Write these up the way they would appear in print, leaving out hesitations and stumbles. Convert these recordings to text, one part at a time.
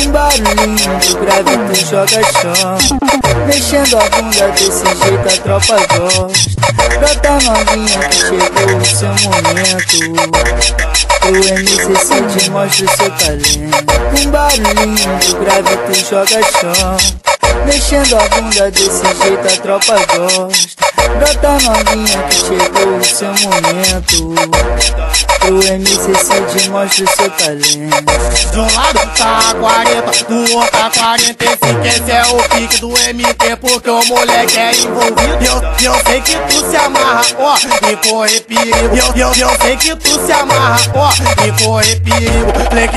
Com barulhinho do grave tu joga chão, mexendo a bunda desse jeito a tropa gosta. Brota novinha que chegou o seu momento, o MCC mostra o seu talento. Com barulhinho do grave tu joga chão, mexendo a bunda desse jeito a tropa gosta. Brota novinha que chegou o seu momento, o MCC mostra o seu talento. De um lado tá a 40, do outro a 45. Esse é o pique do MT, porque o moleque é envolvido. Eu sei que tu se amarra, ó, e corre perigo. Eu sei que tu se amarra, ó, e corre perigo.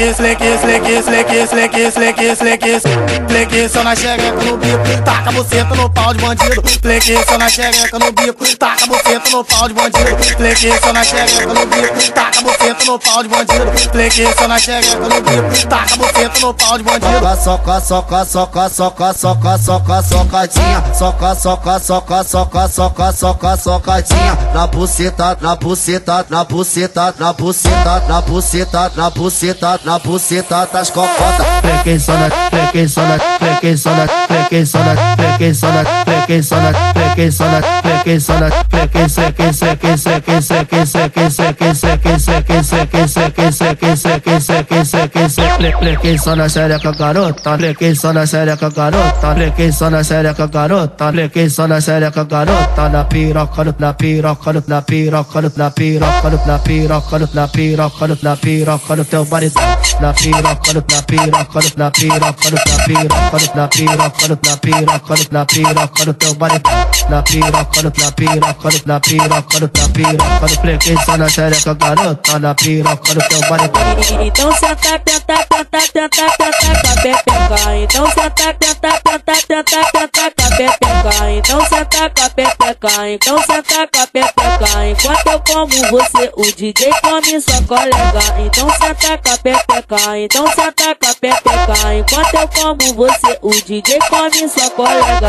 Flexiona a xereca no bico, taca a buceta no pau de bandido. Flexiona a xereca no bico, taca a buceta no pau de bandido. Flexiona a xereca no bico, taca a buceta no pau de bandido. Flexiona a xereca no bico, taca a buceta no pau de bandido. Soca, soca, soca, soca, soca, soca, socadinha. Soca, soca, soca, soca, soca, soca, socadinha. Na buceta, na buceta, na buceta, na buceta, na buceta, na buceta, na buceta das cocotas. Flexiona, flexiona, flexiona, flexiona, flexiona, flexiona, flexiona, flexiona, flexiona, xereca garota, flexiona, xereca garota, flexiona, xereca garota, flexiona, xereca garota. Na piroca, na piroca, na piroca, na piroca, na piroca, na piroca, na piroca no teu marido. Na piroca, na piroca, na piroca, na piroca, na piroca, na piroca, na piroca no teu marido. Na piroca, na piroca, na piroca, na piroca, flexiona, xereca garota, na piroca no teu marido. Então senta, tenta, tenta, tenta, tenta com a pepeca. Então senta, tenta, tenta, tenta, tenta com a pepeca. Então senta com a pepeca. Então senta com a pepeca. Enquanto eu como você, o DJ come sua colega. Então senta com a pepeca. Então senta com a pepeca. Enquanto eu como você, o DJ come sua colega.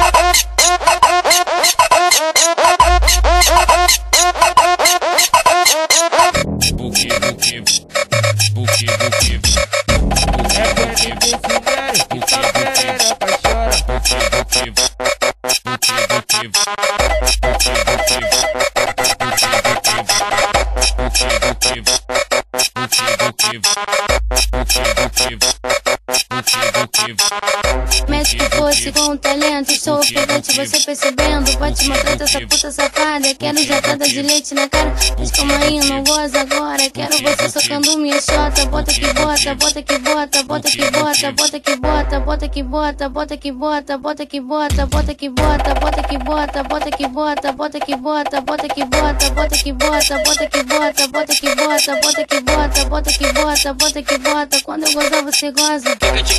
Mas que fosse com talento, sou ofegante, você percebendo. Pode maltratar essa puta safada. Quero jatada de leite na cara, mas como aí não goza agora. Quero você socando minha chota. Bota que bota, bota que bota, bota que bota, bota que bota, bota que bota, bota que bota, bota que bota, bota que bota, bota que bota, bota que bota, bota que bota, bota que bota, bota que bota, bota que bota, bota que bota, bota que bota, bota que bota, bota que bota. Quando eu gozar você goza.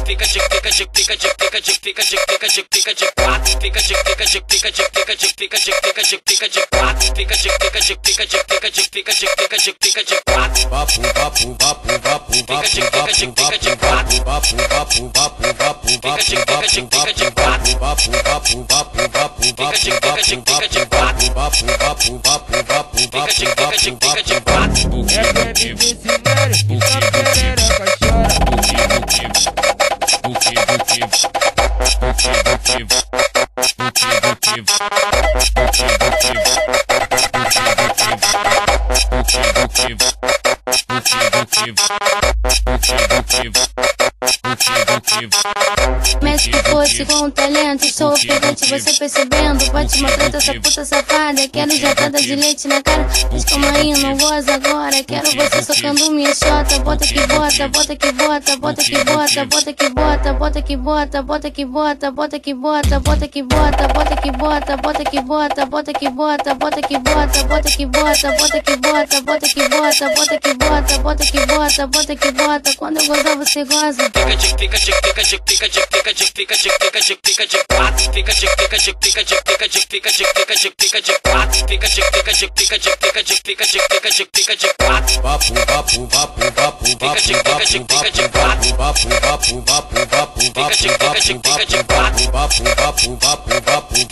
Mas que fosse com talento, sou ofegante, você percebendo. Pode maltratar essa puta safada. Quero jatada de leite na cara, mas como aí não goza agora. Quero você socando minha chota. Bota que bota, bota que bota, bota que bota, bota que bota, bota que bota, bota que bota, bota que bota, bota que bota, bota que bota, bota que bota, bota que bota, bota que bota, bota que bota, bota que bota, bota que bota, bota que bota, bota que bota, bota que bota. Quando eu gozar você goza.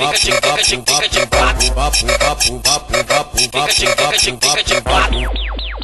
Fica